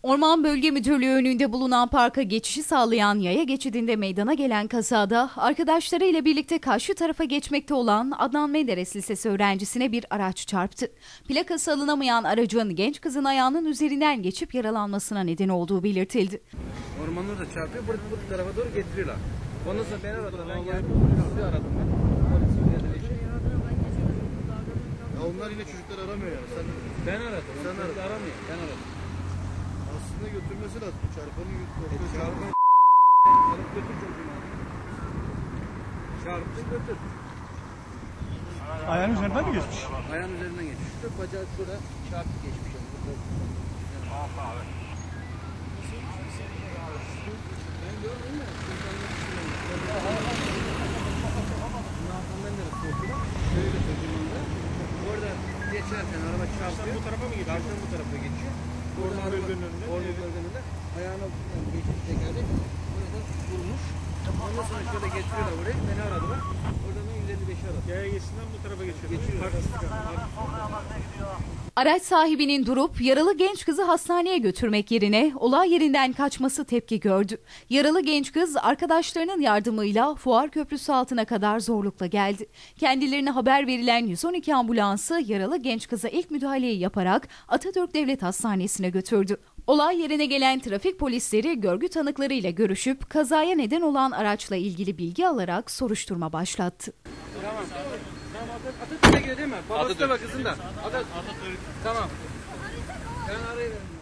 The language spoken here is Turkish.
Orman Bölge Müdürlüğü önünde bulunan parka geçişi sağlayan yaya geçidinde meydana gelen kazada arkadaşlarıyla birlikte karşı tarafa geçmekte olan Adnan Menderes Lisesi öğrencisine bir araç çarptı. Plakası alınamayan aracın genç kızın ayağının üzerinden geçip yaralanmasına neden olduğu belirtildi. Ormanları da çarpıyor, bu tarafa doğru getiriyorlar. Ondan sonra beni aradılar, ben geldim, sizi aradım ben. Ya onlar yine çocuklar aramıyor yani. Ben aradım, sen aramıyor, ben aradım. Aslında götürmesi lazım. Çarpanı götür. Çarpan alıp götür çocuğunu. Çarptın götür. Ayağın üzerinden mi geçmiş? Ayağın üzerinden geçmiş. Bacağı şurada çarptı geçmiş. Ben gördüm ya. Şöyle çocuğumda. Orada geçerken araba çarpıyor. Bu tarafa mı geçiyor? Karşıdan bu tarafa geçiyor. Orman bölgenin önünde ayağına geçmiş tekerlek. Orada vurmuş. Ondan sonra şöyle getiriyorlar buraya. Beni aradılar. Oradan 155'i aradı. Yaya geçisinden bu tarafa geçiyor. Araç sahibinin durup yaralı genç kızı hastaneye götürmek yerine olay yerinden kaçması tepki gördü. Yaralı genç kız arkadaşlarının yardımıyla Fuar Köprüsü altına kadar zorlukla geldi. Kendilerine haber verilen 112 ambulansı yaralı genç kıza ilk müdahaleyi yaparak Atatürk Devlet Hastanesi'ne götürdü. Olay yerine gelen trafik polisleri görgü tanıklarıyla görüşüp kazaya neden olan araçla ilgili bilgi alarak soruşturma başlattı. Tamam. Atatürk'e gidiyor değil mi? Babası da bak kızın da. Atatürk. Tamam. Ben arayayım.